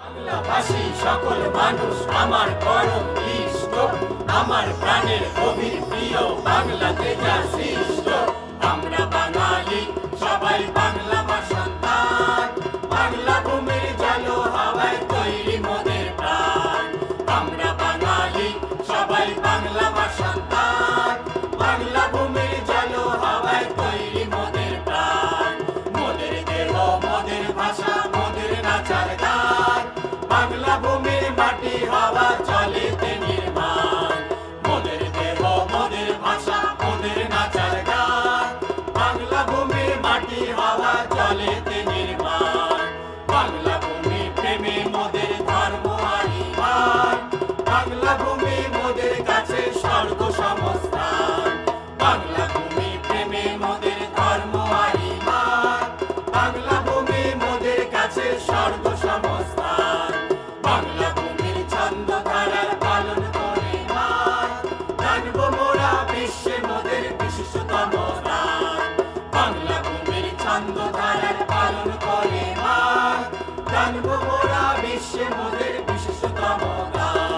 বাংলাভাষী সকল মানুষ আমার পরম ইষ্ট, আমার প্রাণের গভীর প্রিয় বাংলাতে যা সৃষ্ট। আমরা বাঙালি সবাই বাংলা সন্তান, বাংলা ভূমির জল হাওয়ায় তৈরি মোদের প্রাণ। আমরা বাঙালি সবাই বাংলা সন্তান, বাংলা ভূমির জল হাওয়ায় তৈরি মোদের প্রাণ। মোদের দেহ মোদের ভাষা মোদের নাচার গান, বাংলা ভূমির মাটি হাওয়া চলেতে নির্মাণ। মোদের দেহ মোদের ভাষা মোদের নাচার গান, বাংলা ভূমির মাটি হাওয়া চলেতে নির্মাণ। বাংলা ভূমি প্রেমে মোদের ধর্ম আর ঈমান, বাংলা ভূমি মোদের কাছে স্বর্গ সমস্থান। বাংলা ভূমি প্রেমে মোদের ধর্ম আর ঈমান, বাংলা ভূমি মোদের কাছে স্বর্গ সমস্থান। বাংলা ভূমির ছন্দ ধারার পালন করে মান, জানবো মোরা বিশ্বে মোদের বিশিষ্টতম দান। বাংলা ভূমির ছন্দ ধারার পালন করে মান, জানবো মোরা বিশ্বে মোদের বিশিষ্টতম দান।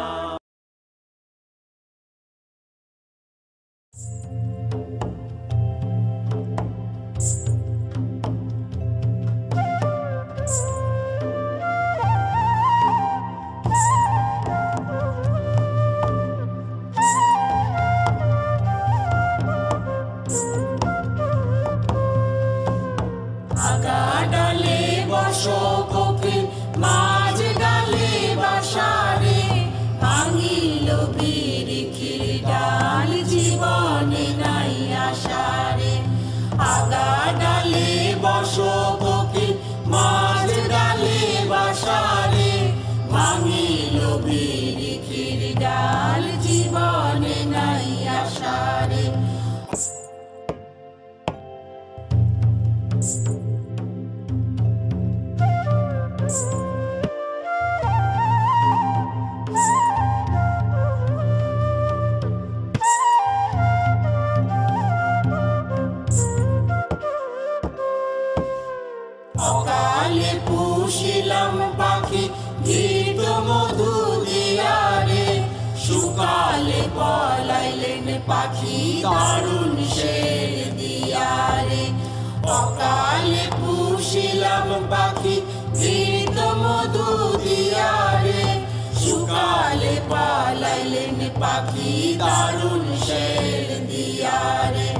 আগা ডালে বসো কোকিল, মাঝ ডালে বাসারে, ভাঙিল বিরিখির ডাল জীবনে নাই আশারে। আগা ডালে বসো কোকিল, মাঝ ডালে বাসারে, ভাঙিল বিরিখির ডাল জীবনে নাই আশারে। অকালে পুষিলাম পাখি গীত মধু দিয়ারে, সুকালে পলাইলেন পাখি দারুণ শের দিয়ারে। অকালে পুষিলাম পাখি গীত মধু দিয়ারে, সুকালে পলাইলেন পাখি দারুণ শের দিয়ারে।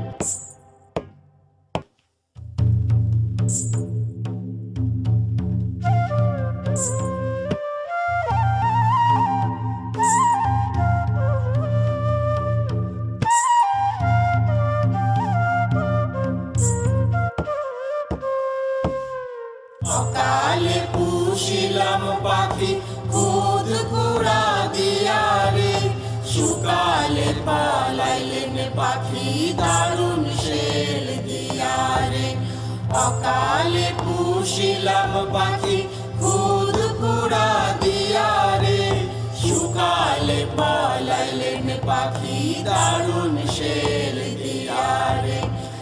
অকালে পুষিলাম পাখি খুদ কুড়া দিয়ারে, সুকালে পালাইলেন পাখি দারুণ শেল দিয়ারে। অকালে পুষিলাম পাখি খুদ কুড়া দিয়ারে, সুকালে পালাইলেন পাখি দারুণ শেল দিয়ারে।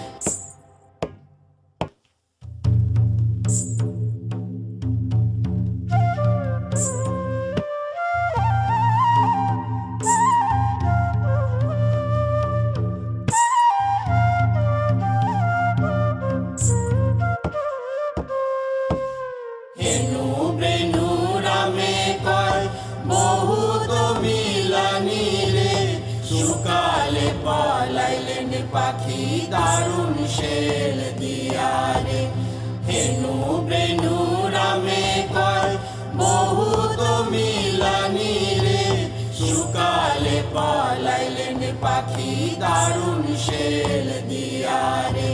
হেনু বেনু রামে কয় বহুত মিলানি রে, সুকালে পলাইলেন পাখি দারুণ শেল দিয়ারে। হেনু বেনু রামে কয় বহুত মিলানি রে, সুকালে পলাইলেন পাখি দারুণ শেল দিয়ারে।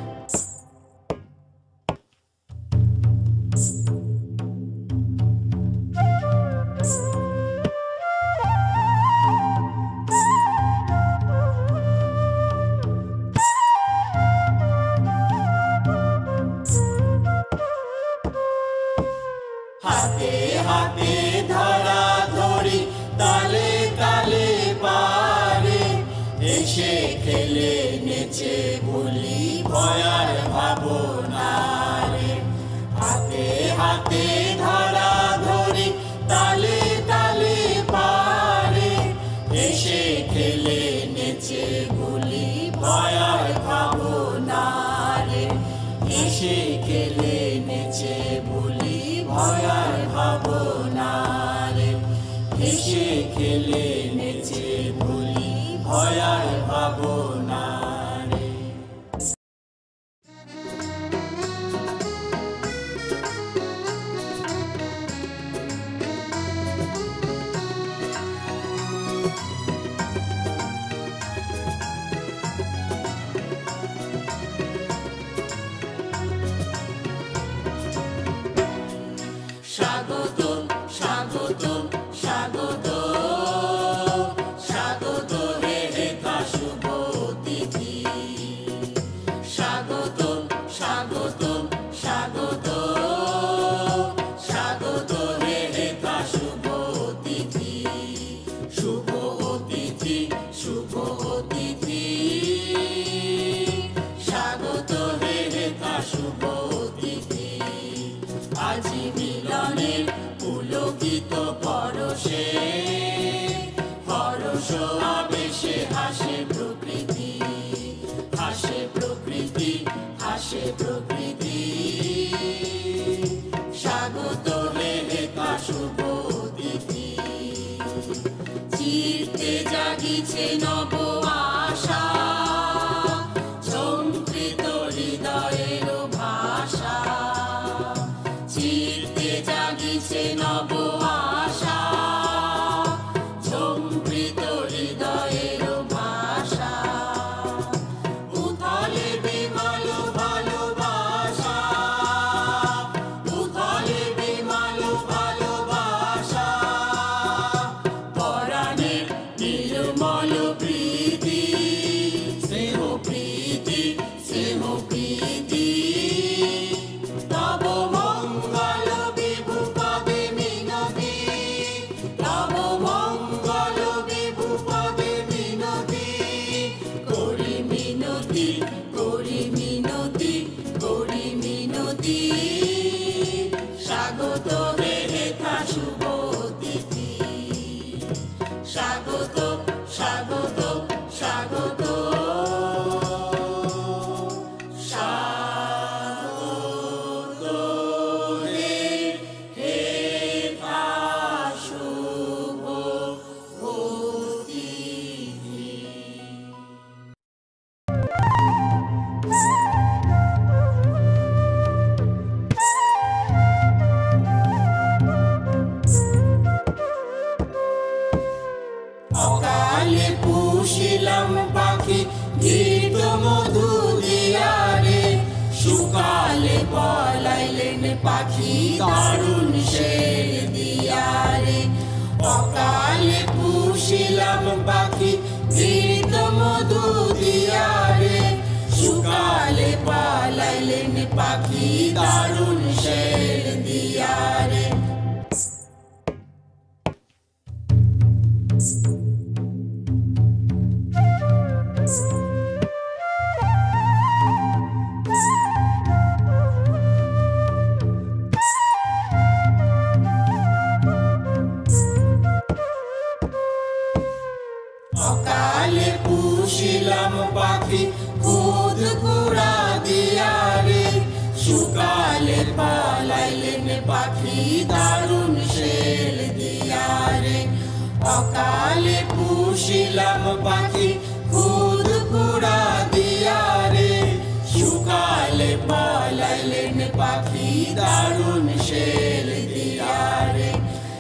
হাতে হাতে ধরা ধরি তালে তালে পারে, এসে খেলে নেচে ভুলি ভয়ার ভাবনা রে। হাতে হাতে ধরা ভয় আর ভাবনা রে, হেসে খেলে নেচে ভুলি ভয় আর ভাবনা রে। স্বাগতম স্বাগতম স্বাগতম স্বাগত হে হেতা শুভ অতিথি, স্বাগতম স্বাগতম স্বাগতম স্বাগত হে হেতা শুভ অতিথি, শুভ অতিথি শুভ অতিথি, স্বাগত হে হেতা শুভ অতিথি। আজি মিলনের পুলকিত পরশে, হরষ আবেশে হাসে প্রকৃতি, হাসে প্রকৃতি, হাসে প্রকৃতি, স্বাগত হে হেতা শুভ অতিথি। চিত্তে জাগিছে নব আশা, ঝঙ্কৃত হৃদয়ের ভাষা, চিত্তে জাগিছে নব আশা, ঝঙ্কৃত হৃদয়ের ভাষা, উথলে বিমল ভালোবাসা, উথলে বিমল ভালোবাসা, পরাণের নির্মল প্রীতি, স্নেহ প্রীতি, স্নেহ প্রীতি, তব মঙ্গল বিভু পদে মিনতি, তব মঙ্গল বিভু পদে মিনতি, করি মিনতি, করি মিনতি, করি মিনতি, স্বাগত হে হেথা শুভ অতিথি, স্বাগত স্বাগত স্বাগত স্বাগত হে হেথা শুভ অতিথি। অকালে পুষিলাম পাখি গীত মধু দিয়ারে, সুকালে পলাইলেন পাখি দারুণ শের দিয়ারে, অকালে পুষিলাম পাখি গীত মধু দিয়ারে, সুকালে পলাইলেন পাখি দারুণ শের দিয়ারে। অকালে পুষিলাম পাখি খুদ কুড়া দিয়ারে, সুকালে পলাইলেন পাখি দারুণ শের দিয়ারে, অকালে পুষিলাম পাখি খুদ কুড়া দিয়ারে, সুকালে পলাইলেন পাখি দারুণ শের দিয়ারে।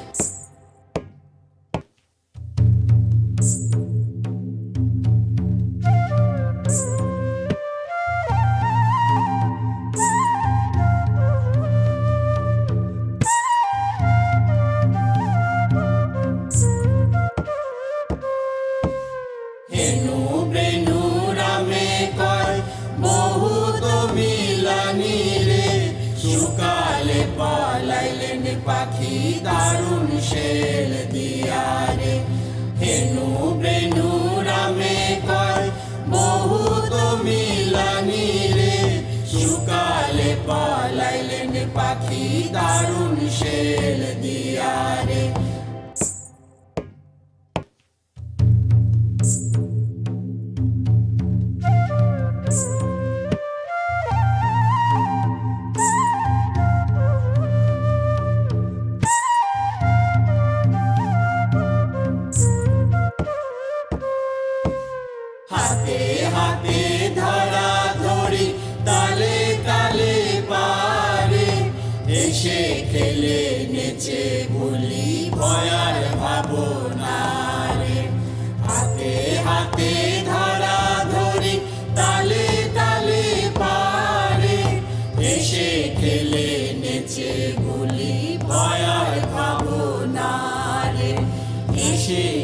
হেনু বেনু রামে কয় বহুত মিলানি রে, সুকালে পলাইলেন পাখি দারুণ শের দিয়ারে, হেনু বেনু রামে কয় বহুত মিলানি রে, সুকালে পলাইলেন পাখি দারুণ শের দিয়ারে। নেচে ভুলি ভয়ার ভাবনা রে। হাতে হাতে ধরা ধরি তালে তালে পারে, এসে খেলে নেচে ভুলি ভয়ার ভাবনা রে। এসে